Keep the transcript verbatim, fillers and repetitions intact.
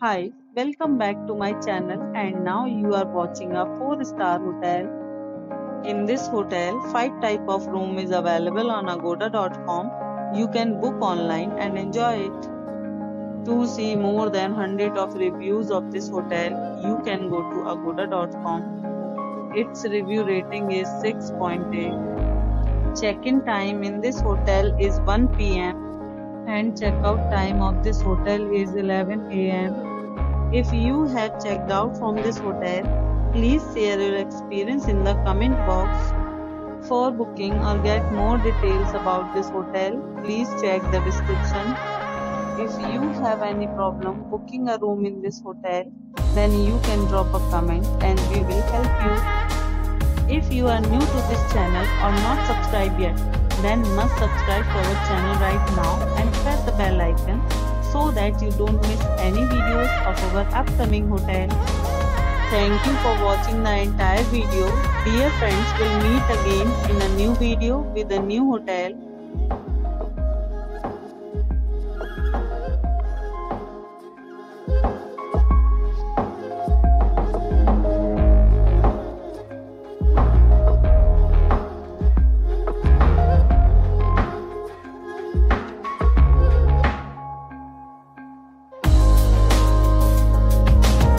Hi, welcome back to my channel and now you are watching a four star hotel. In this hotel, five type of room is available on agoda dot com. You can book online and enjoy it. To see more than one hundred of reviews of this hotel, you can go to agoda dot com. Its review rating is six point eight. Check-in time in this hotel is one p m and check-out time of this hotel is eleven a m If you have checked out from this hotel, please share your experience in the comment box. For booking or get more details about this hotel, please check the description. If you have any problem booking a room in this hotel, then you can drop a comment and we will help you. If you are new to this channel or not subscribed yet, then must subscribe to our channel right now and press the bell icon so that you don't miss any videos of our upcoming hotel. Thank you for watching the entire video. Dear friends, we'll meet again in a new video with a new hotel.